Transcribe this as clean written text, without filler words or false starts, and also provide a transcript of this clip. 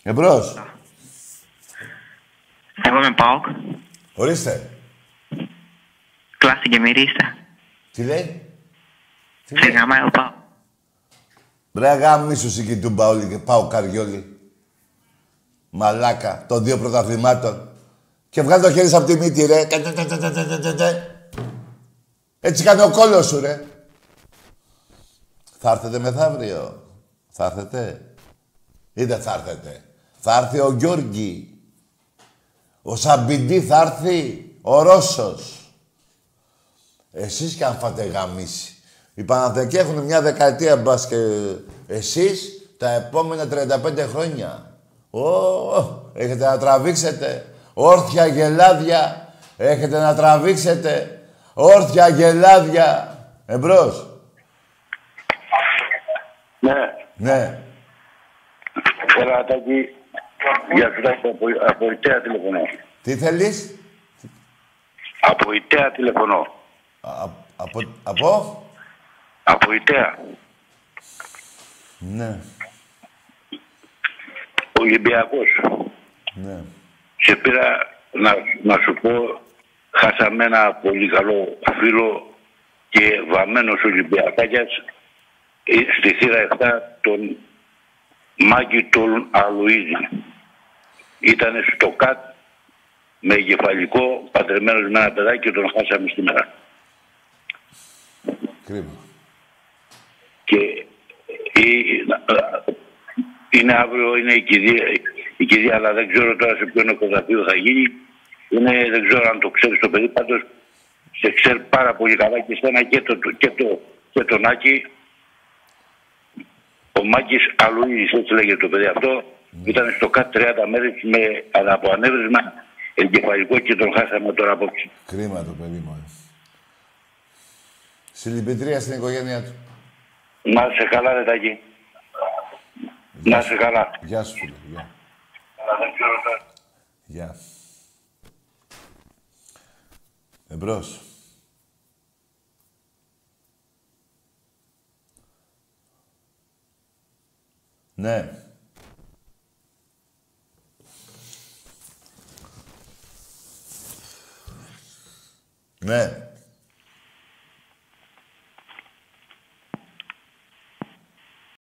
Εμπρός. Εγώ είμαι ΠΑΟΚ. Ορίστε. Κλάση και μυρίστα. Τι λέει. Σε γαμάει ο ΠΑΟΚ. Μπρε γάμισου εκεί του Μπαούλη και πάω Καριόλι. Μαλάκα των 2 πρωταθλημάτων. Και βγάλει το χέρι σου από τη μύτη, ρε. Έτσι κάνει ο κόλλος σου, ρε. Θα έρθετε μεθαύριο. Θα έρθετε. Ή δεν θα έρθετε. Θα έρθει ο Γιώργη. Ο Σαμπιντή θα έρθει. Ο Ρώσος. Εσείς κι αν φάτε γαμίσει. Οι Παναθηναϊκοί έχουν μια δεκαετία μπας και εσείς τα επόμενα 35 χρόνια. Έχετε να τραβήξετε. Όρθια γελάδια. Έχετε να τραβήξετε. Όρθια γελάδια. Εμπρός. Ναι. Ναι. Έλα, Τάκη. Για σου Τάκη, από Ιταία τηλεφωνώ. Τι θέλεις. Από Ιταία τηλεφωνώ. Από. Από Ιταία. Ναι. Ολυμπιακός. Ναι. Σε πήρα να σου πω, χάσαμε ένα πολύ καλό φίλο και βαμμένος Ολυμπιακάκιας στη θύρα 7 τον Μάκη τον Αλουίζη. Ήτανε στο ΚΑΤ με εγκεφαλικό, παντρεμένος με ένα παιδάκι και τον χάσαμε σήμερα. Κρίμα. Και είναι αύριο, είναι η κηδεία, αλλά δεν ξέρω τώρα σε ποιο νεκροταφείο θα γίνει. Δεν ξέρω αν το ξέρει το παιδί, πάντως σε ξέρει πάρα πολύ καλά και στένα και τον Άκη. Ο Μάκης Αλουίζης, έτσι λέγεται το παιδί αυτό, ήταν στο ΚΑΤ 30 μέρες από ανέβρισμα εγκεφαλικό και τον χάσαμε τώρα απόψε. Κρίμα το παιδί μου. Συλληπιτρία στην οικογένειά του. Να σε καλά, ρε Τάκη. Να σε καλά. Γεια σου, φίλε. Γεια. Γεια. Εμπρός. Ναι. Ναι.